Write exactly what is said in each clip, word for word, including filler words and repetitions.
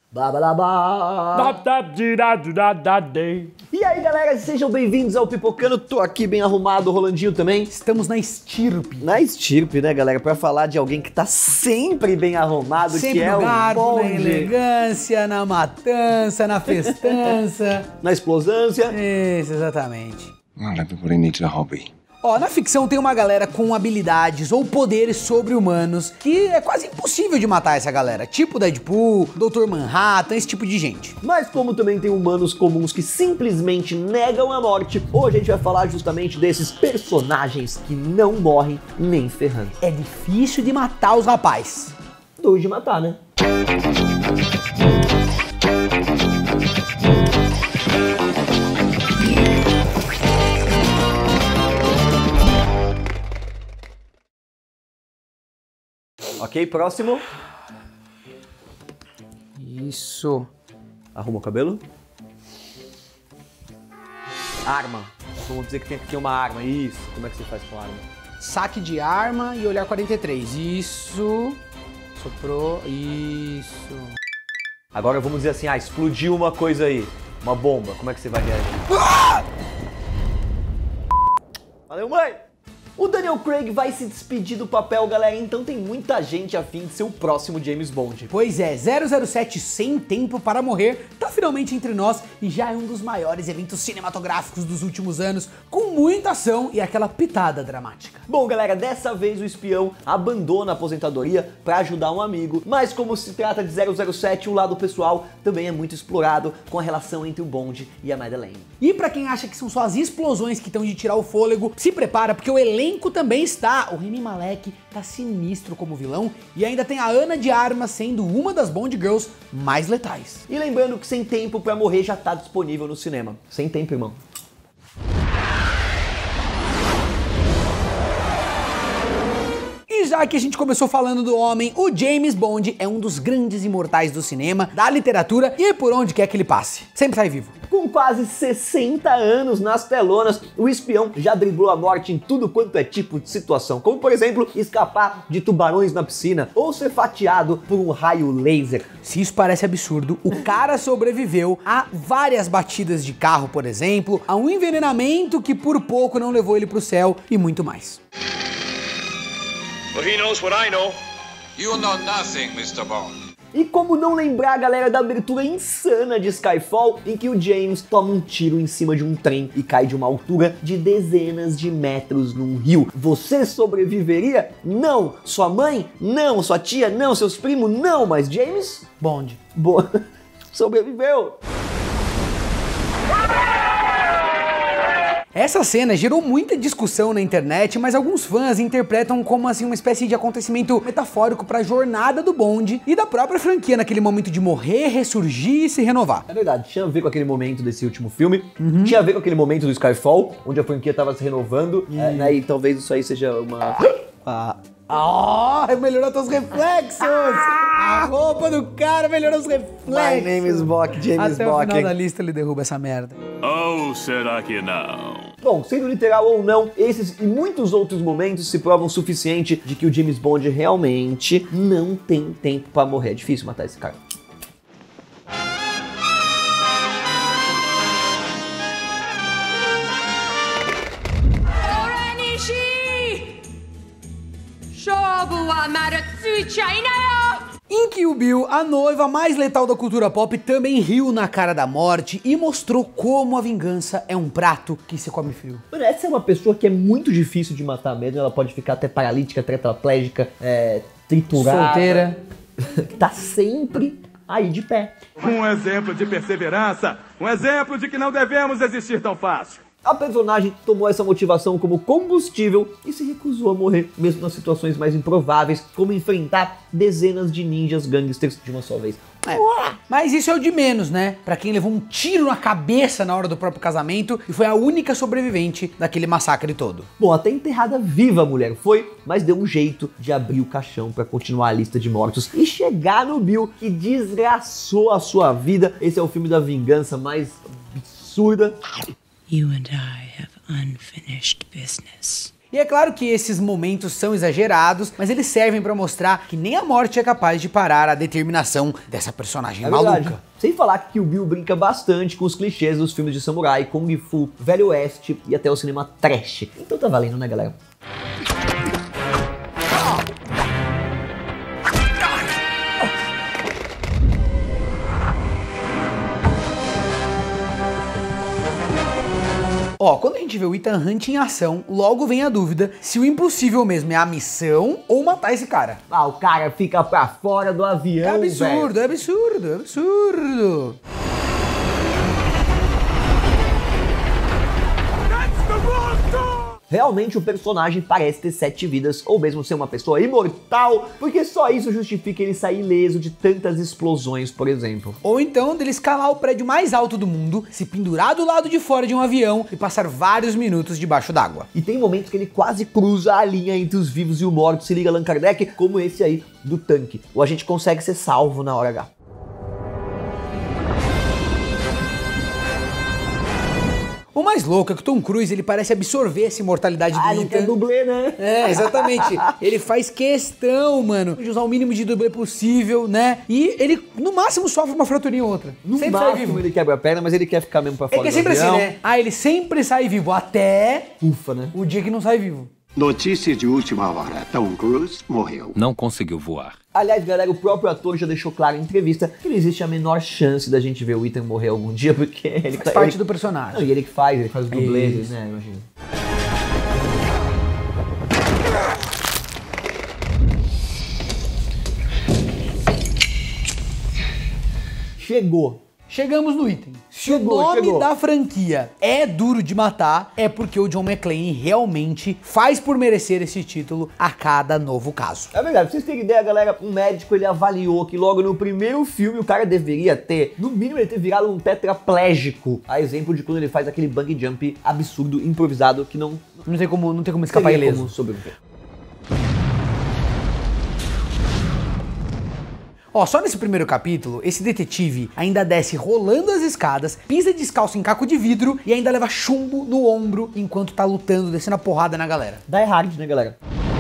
Babalabá. E aí galera, sejam bem-vindos ao Pipocando. Tô aqui bem arrumado, o Rolandinho também. Estamos na estirpe. Na estirpe, né galera, pra falar de alguém que tá sempre bem arrumado, sempre que é no o garbo, Bond. na elegância, na matança, na festança. Na explosância. Isso, exatamente. Not everybody needs a hobby. Ó, na ficção tem uma galera com habilidades ou poderes sobre-humanos que é quase impossível de matar essa galera, tipo Deadpool, doutor Manhattan, esse tipo de gente. Mas como também tem humanos comuns que simplesmente negam a morte, hoje a gente vai falar justamente desses personagens que não morrem nem ferrando. É difícil de matar os rapazes. Dois de matar, né? Ok, próximo. Isso. Arruma o cabelo. Arma. Vamos dizer que tem aqui uma arma. Isso. Como é que você faz com a arma? Saque de arma e olhar quarenta e três. Isso. Soprou. Isso. Agora vamos dizer assim, ah, explodiu uma coisa aí. Uma bomba. Como é que você vai reagir? Ah! Valeu, mãe! O Daniel Craig vai se despedir do papel, galera, então tem muita gente a fim de ser o próximo James Bond. Pois é, zero zero sete Sem Tempo para Morrer tá finalmente entre nós e já é um dos maiores eventos cinematográficos dos últimos anos, com muita ação e aquela pitada dramática. Bom, galera, dessa vez o espião abandona a aposentadoria para ajudar um amigo, mas como se trata de zero zero sete, o lado pessoal também é muito explorado com a relação entre o Bond e a Madeleine. E pra quem acha que são só as explosões que estão de tirar o fôlego, se prepara porque o elenco também está. O Rami Malek tá sinistro como vilão e ainda tem a Ana de Armas sendo uma das Bond Girls mais letais. E lembrando que Sem Tempo para Morrer já tá disponível no cinema. Sem tempo, irmão. E já que a gente começou falando do homem, o James Bond é um dos grandes imortais do cinema, da literatura e por onde quer que ele passe. Sempre sai vivo. Com quase sessenta anos nas telonas, o espião já driblou a morte em tudo quanto é tipo de situação, como por exemplo, escapar de tubarões na piscina ou ser fatiado por um raio laser. Se isso parece absurdo, o cara sobreviveu a várias batidas de carro, por exemplo, a um envenenamento que por pouco não levou ele pro céu e muito mais. Well, he knows what I know. You know nothing, mister Bond. E como não lembrar, galera, da abertura insana de Skyfall, em que o James toma um tiro em cima de um trem e cai de uma altura de dezenas de metros num rio. Você sobreviveria? Não. Sua mãe? Não. Sua tia? Não. Seus primos? Não. Mas James? Bond. Boa. Sobreviveu. Essa cena gerou muita discussão na internet, mas alguns fãs interpretam como assim uma espécie de acontecimento metafórico para a jornada do Bond e da própria franquia naquele momento de morrer, ressurgir e se renovar. É verdade, tinha a ver com aquele momento desse último filme, uhum. Tinha a ver com aquele momento do Skyfall, onde a franquia tava se renovando, uhum. é, né, e talvez isso aí seja uma... Ah. Ah, oh, melhorou teus reflexos! A roupa do cara melhorou os reflexos! My name is Bock, James Até Bock. Até o final da lista ele derruba essa merda. Ou será que não? Bom, sendo literal ou não, esses e muitos outros momentos se provam o suficiente de que o James Bond realmente não tem tempo pra morrer. É difícil matar esse cara. Em Kill Bill, a noiva mais letal da cultura pop também riu na cara da morte e mostrou como a vingança é um prato que se come frio. Mano, essa é uma pessoa que é muito difícil de matar mesmo, ela pode ficar até paralítica, tetraplégica, é, triturada. Solteira. Tá sempre aí de pé. Um exemplo de perseverança, um exemplo de que não devemos existir tão fácil. A personagem tomou essa motivação como combustível e se recusou a morrer, mesmo nas situações mais improváveis, como enfrentar dezenas de ninjas gangsters de uma só vez. É, mas isso é o de menos, né? Pra quem levou um tiro na cabeça na hora do próprio casamento e foi a única sobrevivente daquele massacre todo. Bom, até enterrada viva a mulher foi, mas deu um jeito de abrir o caixão pra continuar a lista de mortos e chegar no Bill, que desgraçou a sua vida. Esse é o filme da vingança mais absurda. You and I have unfinished business. E é claro que esses momentos são exagerados, mas eles servem pra mostrar que nem a morte é capaz de parar a determinação dessa personagem É maluca. verdade. Sem falar que Kill Bill brinca bastante com os clichês dos filmes de samurai, Kung Fu, Velho Oeste e até o cinema trash. Então tá valendo, né, galera? Ó, quando a gente vê o Ethan Hunt em ação, logo vem a dúvida se o impossível mesmo é a missão ou matar esse cara. Ah, o cara fica pra fora do avião, É absurdo, velho. é absurdo, é absurdo. Realmente o personagem parece ter sete vidas, ou mesmo ser uma pessoa imortal, porque só isso justifica ele sair ileso de tantas explosões, por exemplo. Ou então dele escalar o prédio mais alto do mundo, se pendurar do lado de fora de um avião e passar vários minutos debaixo d'água. E tem momentos que ele quase cruza a linha entre os vivos e o morto, se liga Allan Kardec, como esse aí do tanque. O agente consegue ser salvo na hora H. O mais louco é que o Tom Cruise, ele parece absorver essa imortalidade Ah, do não Ethan. quer dublê, né? É, exatamente. Ele faz questão, mano, de usar o mínimo de dublê possível, né? E ele, no máximo, sofre uma fraturinha ou outra. No sempre sai máximo vivo. ele quebra a perna, mas ele quer ficar mesmo pra É fora que é do sempre avião. assim, né? Ah, ele sempre sai vivo, até Ufa, né? o dia que não sai vivo. Notícia de última hora. Tom Cruise morreu. Não conseguiu voar. Aliás, galera, o próprio ator já deixou claro em entrevista que não existe a menor chance da gente ver o Ethan morrer algum dia, porque ele Faz parte ele... do personagem. Não, e ele que faz, ele faz os dublês, Isso. né? Imagina. Chegou. Chegamos no item. Se Chegou, o nome chegou. da franquia é Duro de Matar, é porque o John McClane realmente faz por merecer esse título a cada novo caso. É verdade, pra vocês terem ideia, galera, um médico ele avaliou que logo no primeiro filme o cara deveria ter, no mínimo ele ter virado um tetraplégico. A exemplo de quando ele faz aquele bungee jump absurdo, improvisado, que não Não tem como, não tem como escapar teria ileso. como sobreviver. Ó, só nesse primeiro capítulo, esse detetive ainda desce rolando as escadas, pisa descalço em caco de vidro e ainda leva chumbo no ombro enquanto tá lutando, descendo a porrada na galera. Die Hard, né, galera?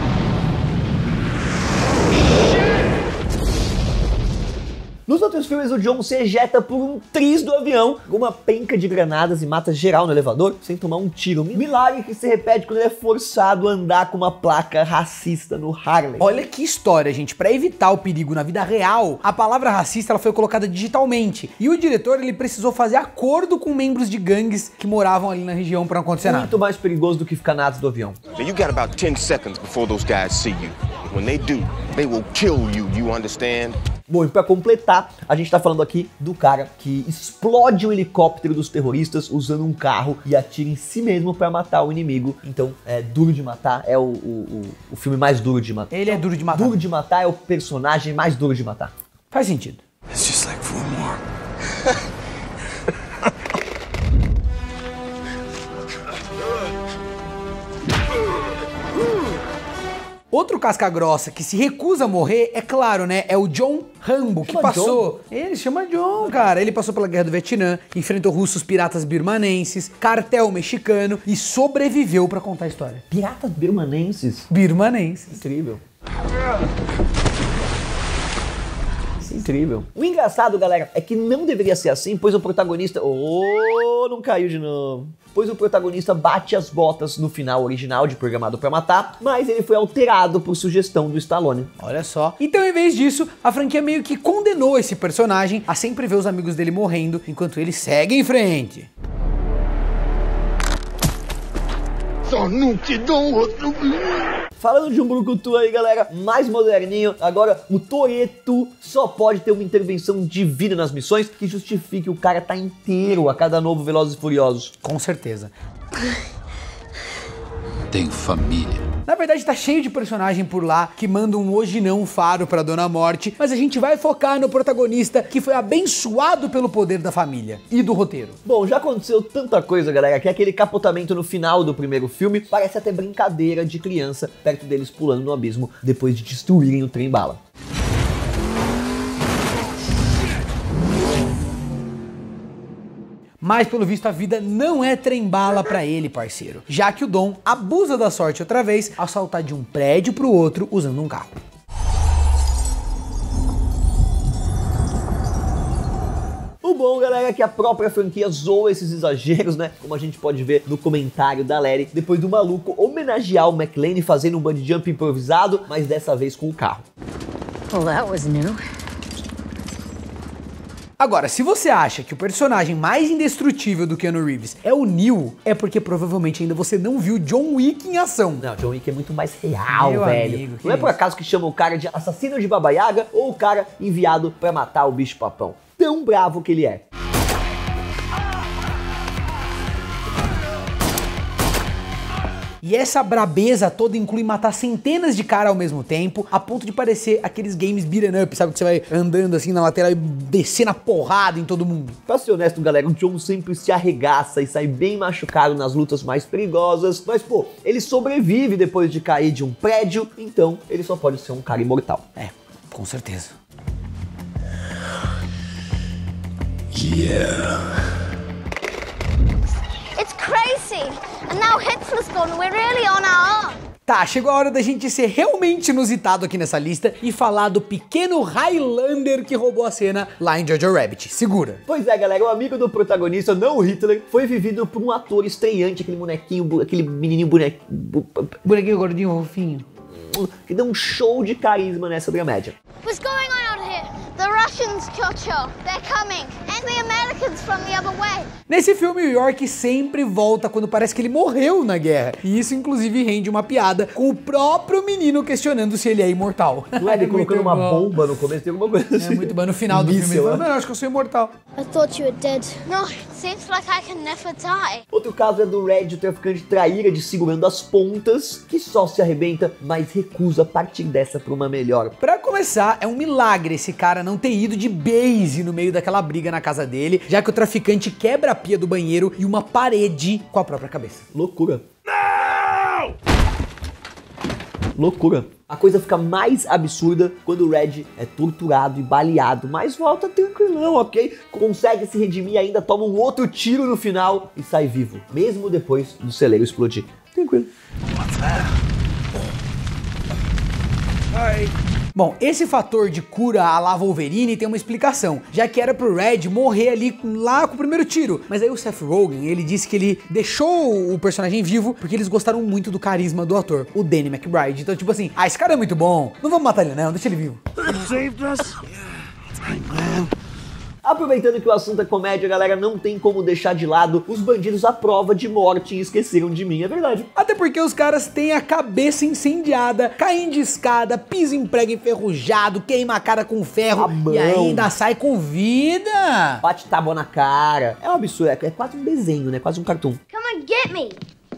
Nos outros filmes, o John se ejeta por um triz do avião, com uma penca de granadas e mata geral no elevador, sem tomar um tiro. Milagre que se repete quando ele é forçado a andar com uma placa racista no Harley. Olha que história, gente. Pra evitar o perigo na vida real, a palavra racista ela foi colocada digitalmente. E o diretor ele precisou fazer acordo com membros de gangues que moravam ali na região pra não acontecer nada. Muito mais perigoso do que ficar na asa do avião. Now you got about ten seconds before those guys see you. When they do, they will kill you, you understand? Bom, e pra completar, a gente tá falando aqui do cara que explode o helicóptero dos terroristas usando um carro e atira em si mesmo pra matar o inimigo. Então, é Duro de Matar, é o, o, o, o filme mais duro de matar. Ele é duro de matar. Duro de Matar é o personagem mais duro de matar. Faz sentido. It's just like four more. Outro casca-grossa que se recusa a morrer, é claro, né? É o John Rambo, que Chama passou... Ele chama John, cara. Ele passou pela Guerra do Vietnã, enfrentou russos piratas birmanenses, cartel mexicano e sobreviveu pra contar a história. Piratas birmanenses? Birmanenses. Incrível. Isso é incrível. O engraçado, galera, é que não deveria ser assim, pois o protagonista... Oh, não caiu de novo. Pois o protagonista bate as botas no final original de Programado pra Matar, mas ele foi alterado por sugestão do Stallone. Olha só. Então, em vez disso, a franquia meio que condenou esse personagem a sempre ver os amigos dele morrendo, enquanto ele segue em frente. Só não te dou outro. Falando de um brucutu aí, galera, mais moderninho, agora o Toretto só pode ter uma intervenção divina nas missões que justifique o cara tá inteiro a cada novo Velozes e Furiosos. Com certeza. Tenho família. Na verdade, tá cheio de personagem por lá que mandam um hoje não faro pra Dona Morte, mas a gente vai focar no protagonista que foi abençoado pelo poder da família e do roteiro. Bom, já aconteceu tanta coisa, galera, que aquele capotamento no final do primeiro filme parece até brincadeira de criança perto deles pulando no abismo depois de destruírem o trem-bala. Mas pelo visto a vida não é trem-bala pra ele, parceiro. Já que o Dom abusa da sorte outra vez ao saltar de um prédio pro outro usando um carro. O bom, galera, é que a própria franquia zoa esses exageros, né? Como a gente pode ver no comentário da Larry, depois do maluco homenagear o McClane fazendo um bungee jump improvisado, mas dessa vez com o carro. Well, that was new. Agora, se você acha que o personagem mais indestrutível do Keanu Reeves é o Neo, é porque provavelmente ainda você não viu John Wick em ação. Não, John Wick é muito mais real, Meu velho. amigo, não é por acaso que chamam o cara de assassino de Baba Yaga ou o cara enviado pra matar o bicho papão. Tão bravo que ele é. E essa brabeza toda inclui matar centenas de caras ao mesmo tempo, a ponto de parecer aqueles games beat'em up, sabe? Que você vai andando assim na lateral e descer na porrada em todo mundo. Pra ser honesto, galera, o John sempre se arregaça e sai bem machucado nas lutas mais perigosas, mas pô, ele sobrevive depois de cair de um prédio, então ele só pode ser um cara imortal. É, com certeza. Yeah. It's crazy. And now Hitler's gone and we're really on our own. Tá, chegou a hora da gente ser realmente inusitado aqui nessa lista e falar do pequeno Highlander que roubou a cena lá em Jojo Rabbit. Segura. Pois é, galera, o amigo do protagonista, não o Hitler, foi vivido por um ator estreante, aquele bonequinho, aquele menininho bonequinho... Bonequinho gordinho, fofinho. Que deu um show de carisma nessa dramédia. What's going on out here? The Russians, Chocho. They're coming. And the Americans from the other way. Nesse filme, o York sempre volta quando parece que ele morreu na guerra. E isso, inclusive, rende uma piada com o próprio menino questionando se ele é imortal. Não é ele colocando uma bomba no começo, tem alguma coisa assim. É muito bom. No final do filme, ele Míssil, fala, "Não, eu acho que eu sou imortal." I thought you were dead. No, it seems like I can never die. Outro caso é do Red, o traficante traíra de segurando as pontas, que só se arrebenta, mas recusa partir dessa pra uma melhor. Pra começar, é um milagre esse cara não ter ido de base no meio daquela briga na casa dele, já que o traficante quebra a pia do banheiro e uma parede com a própria cabeça. Loucura. Não! Loucura. A coisa fica mais absurda quando o Red é torturado e baleado, mas volta tranquilão, ok? Consegue se redimir e ainda toma um outro tiro no final e sai vivo, mesmo depois do celeiro explodir. Tranquilo. Ai. Bom, esse fator de cura à la Wolverine tem uma explicação, já que era pro Red morrer ali lá com o primeiro tiro. Mas aí o Seth Rogen, ele disse que ele deixou o personagem vivo porque eles gostaram muito do carisma do ator, o Danny McBride. Então, tipo assim, ah, esse cara é muito bom, não vamos matar ele não, deixa ele vivo. Aproveitando que o assunto é comédia, galera, não tem como deixar de lado os bandidos à prova de morte e esqueceram de mim, é verdade. Até porque os caras têm a cabeça incendiada, caem de escada, pisa em prego enferrujado, queima a cara com ferro A e ainda sai com vida. Bate tábua na cara. É um absurdo, é, é quase um desenho, né? Quase um cartoon. Come and get me.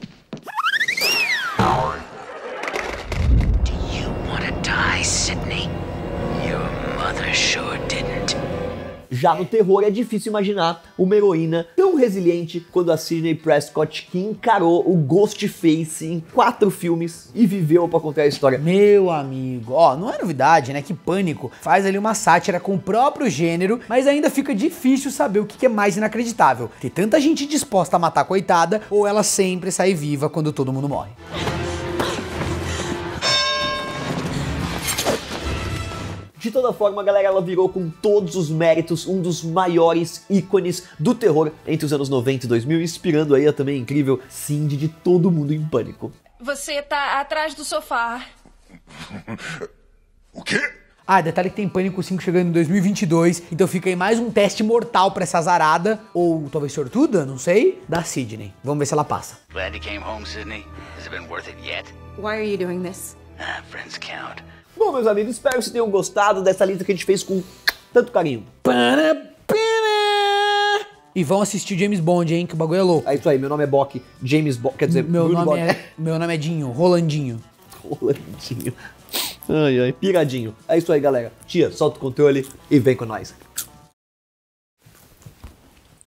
Do you want to die, Sydney? Your mother sure didn't. Já no terror, é difícil imaginar uma heroína tão resiliente quanto a Sidney Prescott, que encarou o Ghostface em quatro filmes e viveu pra contar a história. Meu amigo, ó, não é novidade, né, que Pânico faz ali uma sátira com o próprio gênero, mas ainda fica difícil saber o que é mais inacreditável. Ter tanta gente disposta a matar a coitada, ou ela sempre sai viva quando todo mundo morre. De toda forma, galera, ela virou com todos os méritos um dos maiores ícones do terror entre os anos noventa e dois mil, inspirando aí a também incrível Cindy de Todo Mundo em Pânico. Você tá atrás do sofá. O quê? Ah, detalhe que tem Pânico cinco chegando em dois mil e vinte e dois, então fica aí mais um teste mortal pra essa azarada, ou talvez sortuda, não sei, da Sidney. Vamos ver se ela passa. Glad you came home, Sydney. Has it been worth it yet? Why are you doing this? Ah, friends count. Bom, meus amigos, espero que vocês tenham gostado dessa lista que a gente fez com tanto carinho. E vão assistir James Bond, hein, que o bagulho é louco. É isso aí, meu nome é Bock, James Bond, quer dizer, meu Bruno nome Bock. é Meu nome é Dinho, Rolandinho. Rolandinho. Ai, ai, piradinho. É isso aí, galera. Tia, solta o controle e vem com nós.